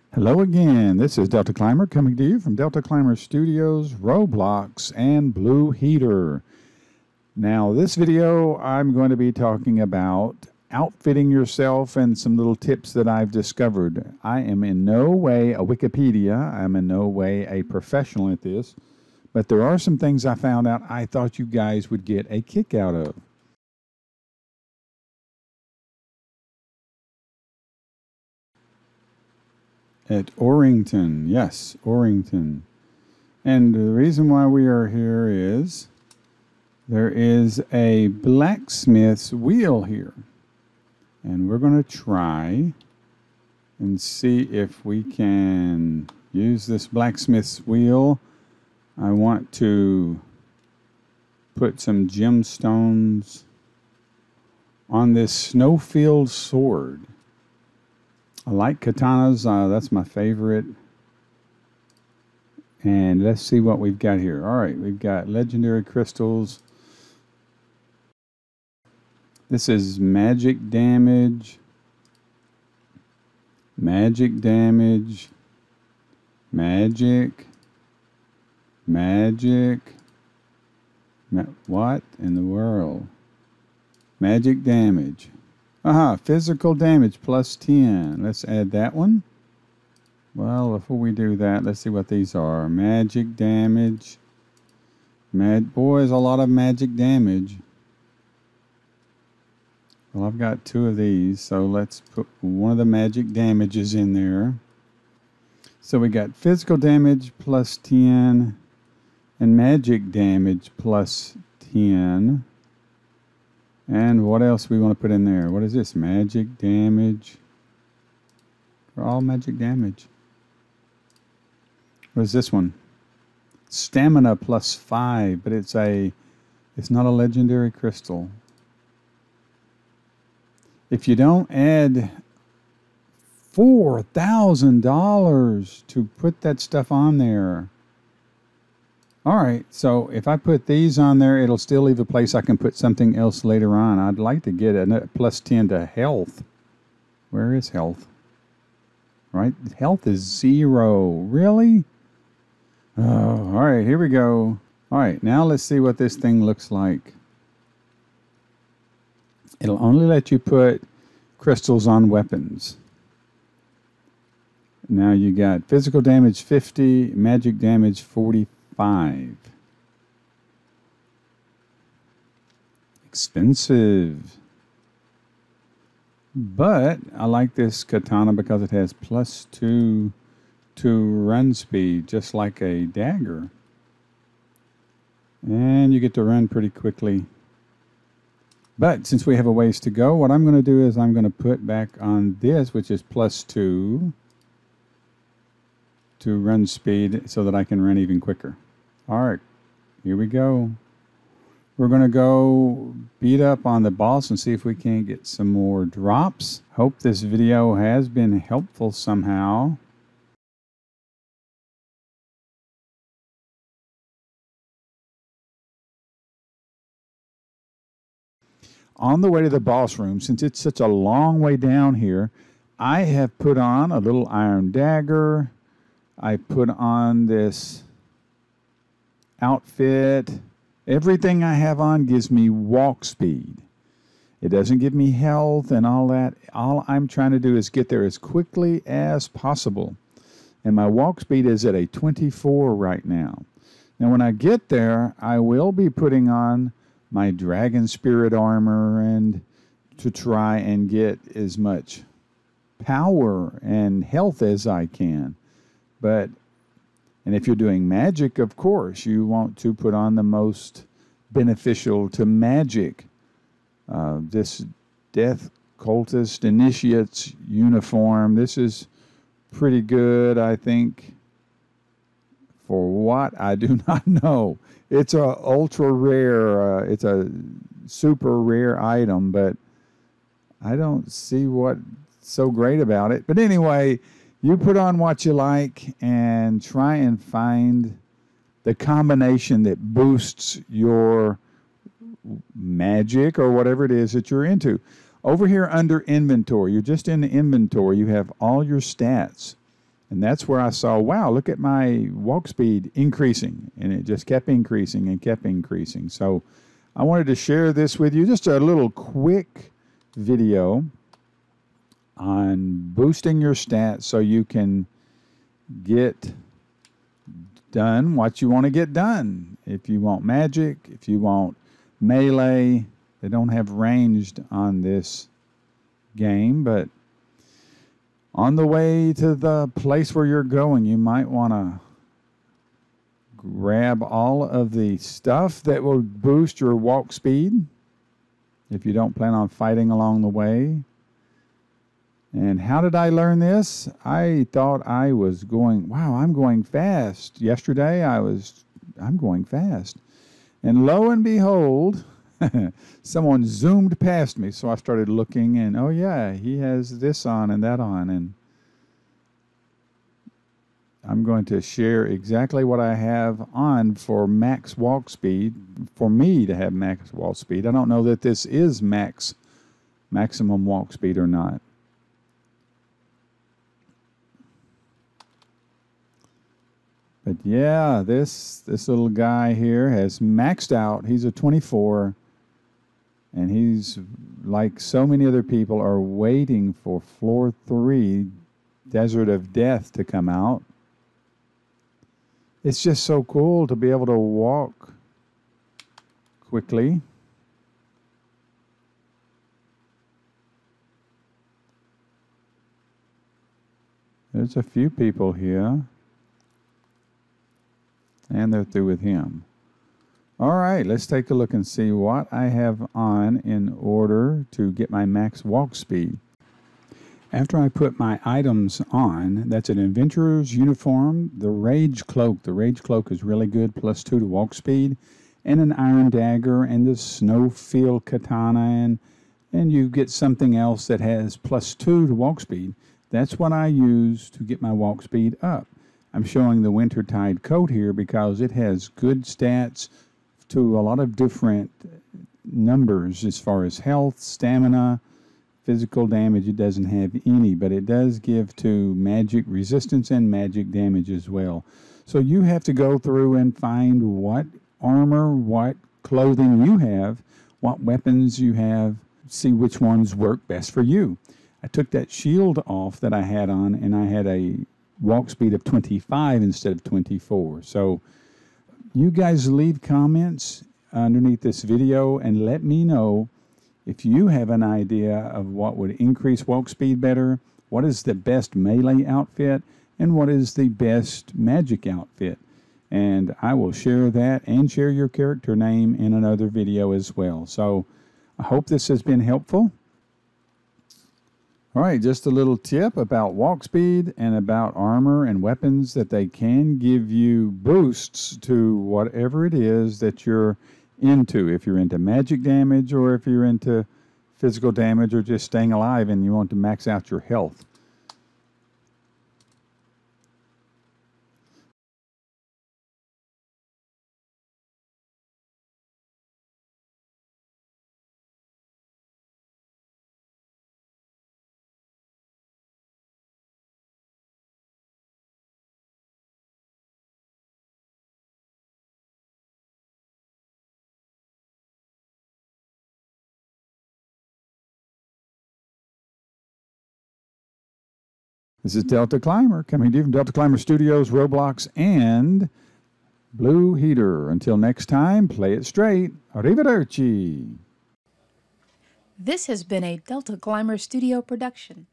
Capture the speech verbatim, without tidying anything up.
Hello again, this is Delta Climber coming to you from Delta Climber Studios, Roblox, and Blue Heater. Now this video I'm going to be talking about outfitting yourself and some little tips that I've discovered. I am in no way a Wikipedia, I'm in no way a professional at this, but there are some things I found out I thought you guys would get a kick out of. At Orrington, yes, Orrington. And the reason why we are here is there is a blacksmith's wheel here. And we're going to try and see if we can use this blacksmith's wheel. I want to put some gemstones on this snowfield sword. I like katanas, uh, that's my favorite. And let's see what we've got here. All right, we've got legendary crystals. This is magic damage, magic damage, magic, magic. Ma what in the world? Magic damage. Aha, physical damage plus ten. Let's add that one. Well, before we do that, let's see what these are. Magic damage. Mad boys, a lot of magic damage. Well, I've got two of these, so let's put one of the magic damages in there. So we got physical damage plus ten and magic damage plus ten. And what else we want to put in there? What is this? Magic damage. For all magic damage. What is this one? Stamina plus five, but it's a it's not a legendary crystal. If you don't add four thousand dollars to put that stuff on there. All right, so if I put these on there, it'll still leave a place I can put something else later on. I'd like to get a plus ten to health. Where is health? Right, health is zero. Really? Oh, all right, here we go. All right, now let's see what this thing looks like. It'll only let you put crystals on weapons. Now you got physical damage fifty, magic damage forty-five. Five. Expensive. But I like this katana because it has plus two to run speed, just like a dagger. And you get to run pretty quickly. But since we have a ways to go, what I'm going to do is I'm going to put back on this, which is plus two to run speed so that I can run even quicker. All right, here we go. We're going to go beat up on the boss and see if we can't get some more drops. Hope this video has been helpful somehow. On the way to the boss room, since it's such a long way down here, I have put on a little iron dagger. I put on this outfit. Everything I have on gives me walk speed. It doesn't give me health and all that. All I'm trying to do is get there as quickly as possible. And my walk speed is at a twenty-four right now. Now when I get there, I will be putting on my dragon spirit armor and to try and get as much power and health as I can. But And if you're doing magic, of course, you want to put on the most beneficial to magic. Uh, this Death Cultist Initiate's uniform, this is pretty good, I think. For what? I do not know. It's a ultra rare, uh, it's a super rare item, but I don't see what's so great about it. But anyway, you put on what you like and try and find the combination that boosts your magic or whatever it is that you're into. Over here under inventory, you're just in the inventory, you have all your stats. And that's where I saw, wow, look at my walk speed increasing. And it just kept increasing and kept increasing. So I wanted to share this with you. Just a little quick video on boosting your stats so you can get done what you want to get done. If you want magic, if you want melee, they don't have ranged on this game, but on the way to the place where you're going, you might want to grab all of the stuff that will boost your walk speed if you don't plan on fighting along the way. And how did I learn this? I thought I was going, wow, I'm going fast. Yesterday I was, I'm going fast. And lo and behold, someone zoomed past me. So I started looking and, oh yeah, he has this on and that on. And I'm going to share exactly what I have on for max walk speed, for me to have max walk speed. I don't know that this is max, maximum walk speed or not. But yeah, this this little guy here has maxed out. He's a twenty-four, and he's, like so many other people, are waiting for floor three, Desert of Death, to come out. It's just so cool to be able to walk quickly. There's a few people here. And they're through with him. All right, let's take a look and see what I have on in order to get my max walk speed. After I put my items on, that's an adventurer's uniform, the Rage Cloak. The Rage Cloak is really good, plus two to walk speed, and an Iron Dagger, and the Snowfield Katana, and, and you get something else that has plus two to walk speed. That's what I use to get my walk speed up. I'm showing the Wintertide coat here because it has good stats to a lot of different numbers as far as health, stamina, physical damage. It doesn't have any, but it does give to magic resistance and magic damage as well. So you have to go through and find what armor, what clothing you have, what weapons you have, see which ones work best for you. I took that shield off that I had on, and I had a walk speed of twenty-five instead of twenty-four. So you guys leave comments underneath this video and let me know if you have an idea of what would increase walk speed better, what is the best melee outfit, and what is the best magic outfit. And I will share that and share your character name in another video as well. So I hope this has been helpful. All right, just a little tip about walk speed and about armor and weapons, that they can give you boosts to whatever it is that you're into. If you're into magic damage, or if you're into physical damage, or just staying alive and you want to max out your health. This is Delta Climber, coming to you from Delta Climber Studios, Roblox, and Blue Heater. Until next time, play it straight. Arrivederci. This has been a Delta Climber Studio production.